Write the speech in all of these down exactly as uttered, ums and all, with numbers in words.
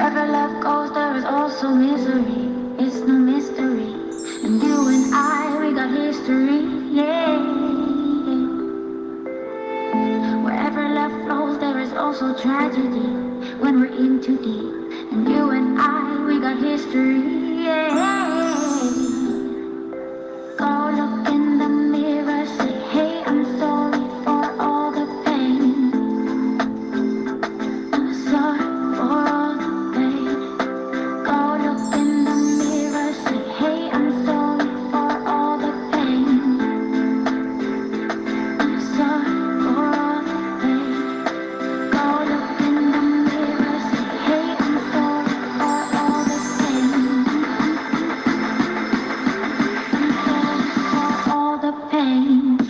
Wherever love goes, there is also misery. It's no mystery. And you and I, we got history. Yeah. Wherever love flows, there is also tragedy. When we're in too deep. And you and I, we got history. Yeah. Go look in the mirror, say, hey, I'm sorry for all the pain. I'm sorry for all the pain. Go look in the mirror, say, hey, I'm sorry for all the pain. I'm sorry for all the pain. Go look in the mirror, say, hey, I'm sorry for all the pain. I'm sorry for all the pain.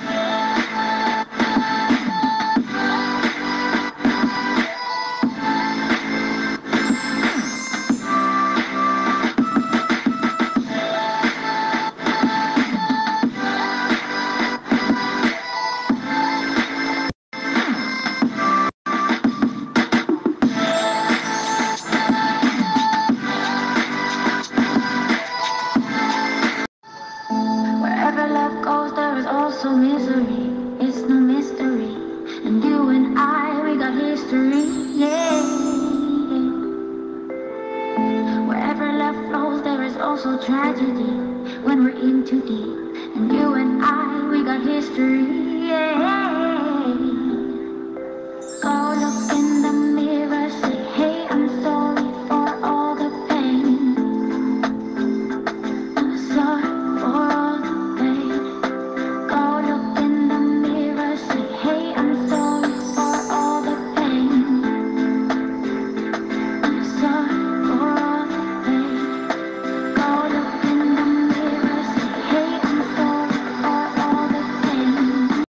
Wherever love goes, there is also misery. It's no mystery. And you and I, we got history. Yeah. Wherever love flows, there is also tragedy. When we're in too deep. And you and I, we got history. Yeah.